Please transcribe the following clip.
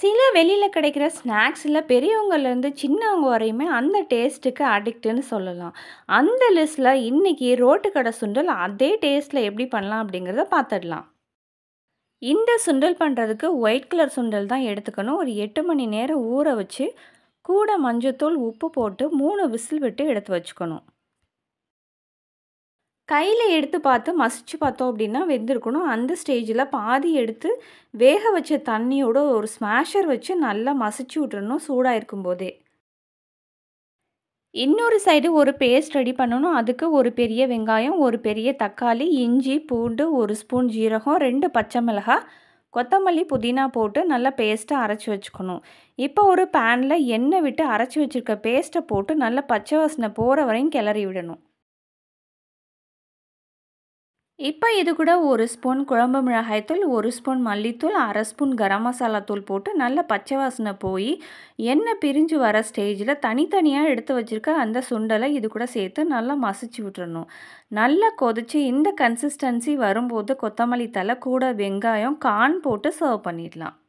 சில வெளியில கிடைக்கிற ஸ்நாக்ஸில பெரியவங்கலேருந்து சின்னவங்க வரையுமே அந்த டேஸ்ட்டுக்கு அடிக்ட்டுன்னு சொல்லலாம். அந்த லிஸ்ட்ல இன்னைக்கு ரோட்டு கடை சுண்டல் அதே டேஸ்ட்ல எப்படி பண்ணலாம் அப்படிங்கிறத பார்த்துடலாம். இந்த சுண்டல் பண்ணுறதுக்கு ஒயிட் கலர் சுண்டல் தான் எடுத்துக்கணும். ஒரு 8 மணி நேரம் ஊற வச்சு கூட மஞ்சத்தூள், உப்பு போட்டு 3 விசில் விட்டு எடுத்து வச்சுக்கணும். கையில் எடுத்து பார்த்து மசிச்சு பார்த்தோம் அப்படின்னா வெந்திருக்கணும். அந்த ஸ்டேஜில் பாதி எடுத்து வேக வச்ச தண்ணியோட ஒரு ஸ்மாஷர் வச்சு நல்லா மசிச்சு விட்டுறணும் சூடாக இருக்கும்போதே. இன்னொரு சைடு ஒரு பேஸ்ட் ரெடி பண்ணணும். அதுக்கு ஒரு பெரிய வெங்காயம், ஒரு பெரிய தக்காளி, இஞ்சி, பூண்டு, 1 ஸ்பூன் ஜீரகம், 2 பச்சை மிளகாய், கொத்தமல்லி, புதினா போட்டு நல்லா பேஸ்ட்டாக அரைச்சி வச்சுக்கணும். இப்போ ஒரு பேனில் எண்ணெய் விட்டு அரைச்சி வச்சுருக்க பேஸ்ட்டை போட்டு நல்லா பச்சை வாசனை போகிற வரையும் கிளறி விடணும். இப்போ இது கூட 1 ஸ்பூன் குழம்பு மிளகாய்த்தூள், 1 ஸ்பூன் மல்லித்தூள், 1/2 ஸ்பூன் கரம் மசாலா தூள் போட்டு நல்ல பச்சை வாசனை போய் எண்ணெய் பிரிஞ்சு வர ஸ்டேஜில் தனித்தனியாக எடுத்து வச்சுருக்க அந்த சுண்டலை இது கூட சேர்த்து நல்லா மசிச்சு விட்டுறணும். நல்லா கொதித்து இந்த கன்சிஸ்டன்சி வரும்போது கொத்தமல்லி தழை கூட வெங்காயம், கார்ன் போட்டு சர்வ் பண்ணிடலாம்.